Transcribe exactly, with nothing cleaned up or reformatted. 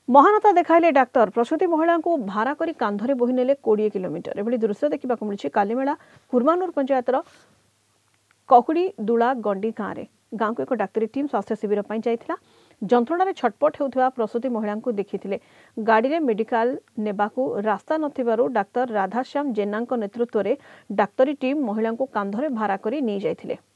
महानता देखाइले डाक्तर प्रसूति महिला को भारा करी कांधरे बोही नेले बीस किलोमीटर एभली दृश्य देखा मिली कालीमेला कुर्मानूर पंचायतर ककुड़ी दुला गंडी गाँव में गाँव को एक डाक्तरी टीम स्वास्थ्य शिविर पर जाइथिला। जंत्रणा छटपट होउथिबा प्रसूति महिला को देखिथिले। गाड़ी रे मेडिकल नेबाकू रास्ता नथिबारु डाक्तर राधाश्याम जेना नेतृत्व में डाक्तरी टीम महिला को कांधरे भारा करी नहीं जाइथिले।